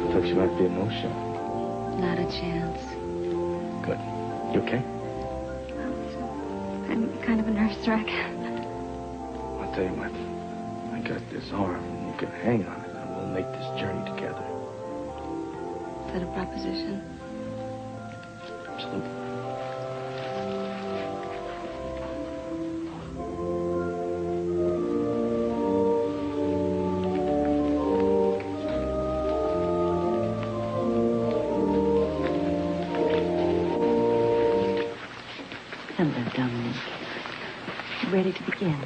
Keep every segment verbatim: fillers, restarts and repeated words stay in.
thought you might be emotional. Not a chance. Good. You okay? I'm kind of a nervous wreck. I'll tell you what. I got this arm, and you can hang on it, and we'll make this journey together. Is that a proposition? Absolutely. Hello, Dominic. Ready to begin?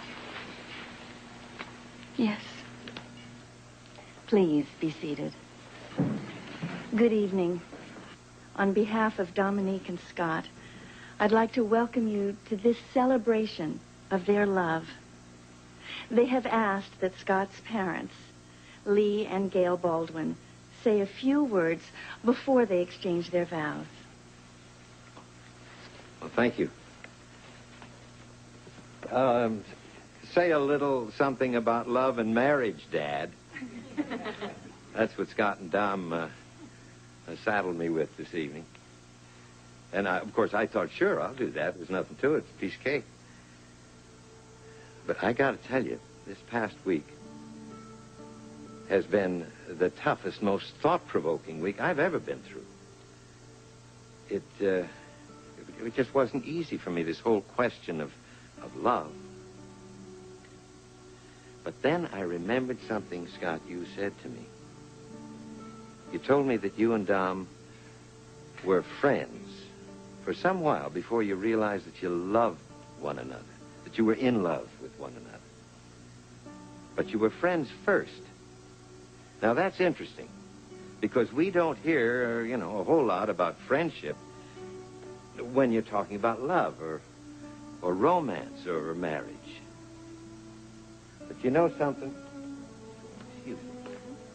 Yes. Please be seated. Good evening. On behalf of Dominique and Scott, I'd like to welcome you to this celebration of their love. They have asked that Scott's parents, Lee and Gail Baldwin, say a few words before they exchange their vows. Well, thank you. Um, say a little something about love and marriage, Dad. That's what Scott and Dom uh, saddled me with this evening. And, I, of course, I thought, sure, I'll do that. There's nothing to it. It's a piece of cake. But I got to tell you, this past week has been the toughest, most thought-provoking week I've ever been through. It, uh, it, it just wasn't easy for me, this whole question of, of love. But then I remembered something, Scott, you said to me. You told me that you and Dom were friends for some while before you realized that you loved one another, that you were in love with one another. But you were friends first. Now, that's interesting, because we don't hear, you know, a whole lot about friendship when you're talking about love or, or romance or marriage. But you know something? Excuse me.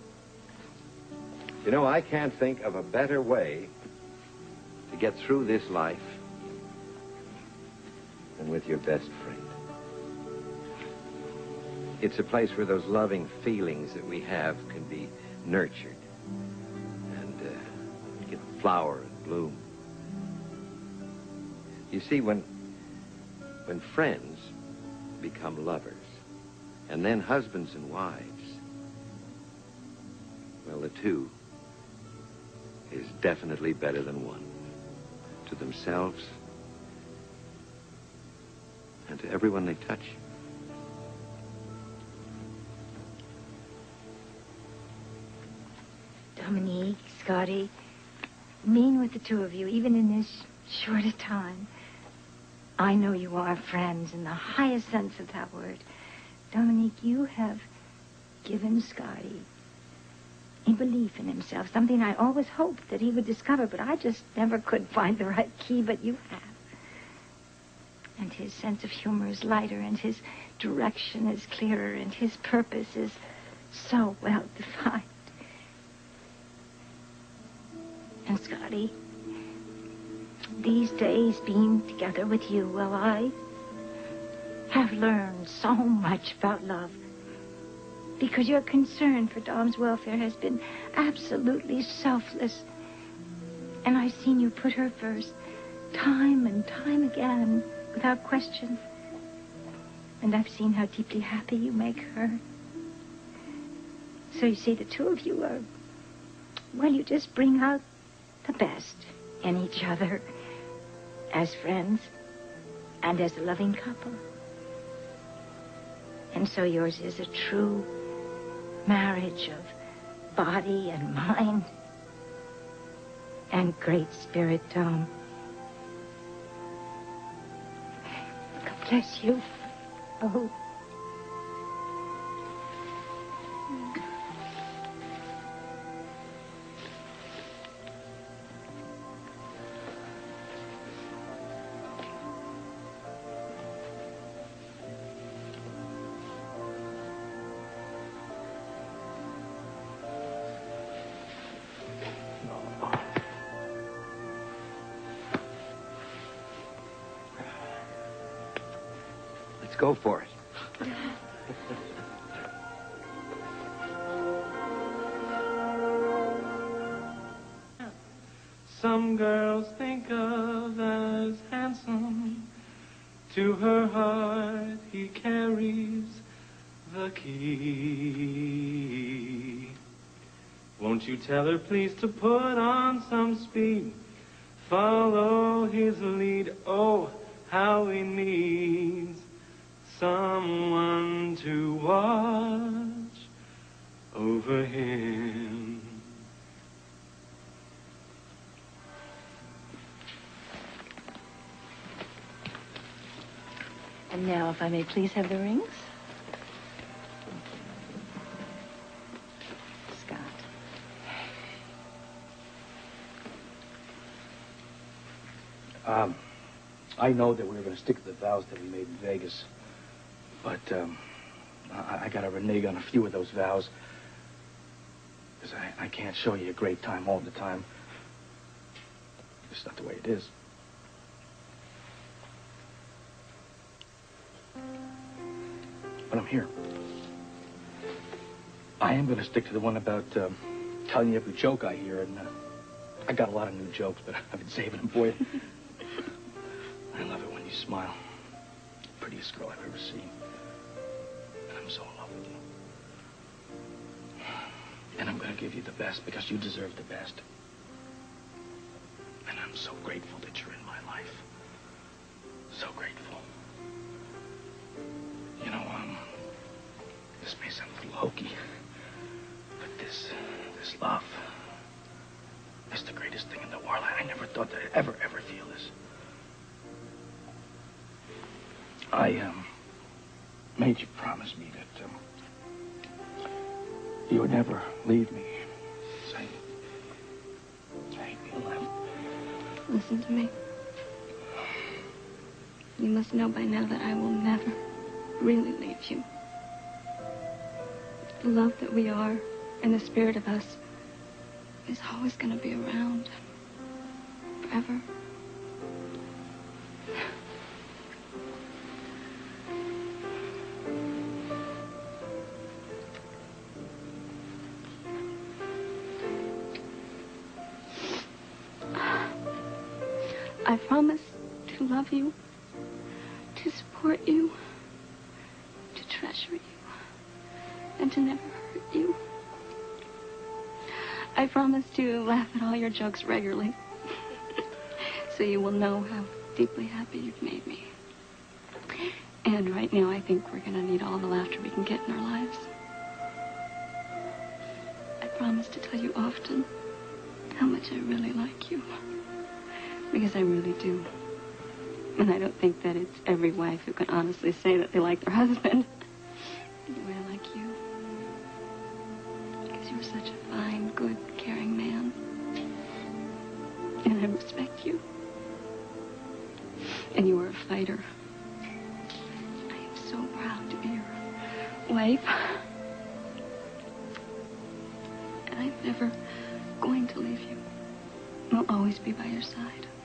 You know, I can't think of a better way to get through this life than with your best friend. It's a place where those loving feelings that we have can be nurtured and uh, can flower and bloom. You see, when, when friends become lovers, and then husbands and wives, well, the two is definitely better than one. To themselves and to everyone they touch. Dominique, Scotty, being with the two of you, even in this short a time, I know you are friends in the highest sense of that word. Dominique, you have given Scotty a belief in himself, something I always hoped that he would discover, but I just never could find the right key, but you have. And his sense of humor is lighter, and his direction is clearer, and his purpose is so well defined. And Scotty, these days being together with you, well, I have learned so much about love. Because your concern for Dom's welfare has been absolutely selfless. And I've seen you put her first, time and time again, without question. And I've seen how deeply happy you make her. So you see, the two of you are, well, you just bring out the best in each other as friends and as a loving couple. And so yours is a true marriage of body and mind and great spirit, Tom. God bless you. Oh. Go for it. some girls think of as handsome. To her heart he carries the key. Won't you tell her please to put on some speed? Follow his lead. Oh, how he needs someone to watch over him. And now, if I may please have the rings. Scott. Um, I know that we were going to stick to the vows that we made in Vegas. But, um, I, I got to renege on a few of those vows. Because I, I can't show you a great time all the time. It's not the way it is. But I'm here. I am going to stick to the one about um, telling you every joke I hear, and uh, I got a lot of new jokes, but I've been saving them for you. I love it when you smile. Prettiest girl I've ever seen. And I'm so in love with you. And I'm going to give you the best because you deserve the best. And I'm so grateful that you're in my life. So grateful. You know, um, this may sound a little hokey, but this, this love is the greatest thing in the world. I, I never thought that I'd ever, ever feel this. I, um, made you promise me that, um, you would never leave me. Say, say, you'll never. Listen to me. You must know by now that I will never really leave you. The love that we are and the spirit of us is always going to be around. Forever. I promise to love you, to support you, to treasure you, and to never hurt you. I promise to laugh at all your jokes regularly, so you will know how deeply happy you've made me. And right now, I think we're going to need all the laughter we can get in our lives. I promise to tell you often how much I really like you. Because I really do. And I don't think that it's every wife who can honestly say that they like their husband the way I like you. Because you're such a fine, good, caring man. And I respect you. And you are a fighter. I am so proud to be your wife. And I'm never going to leave you. I'll always be by your side.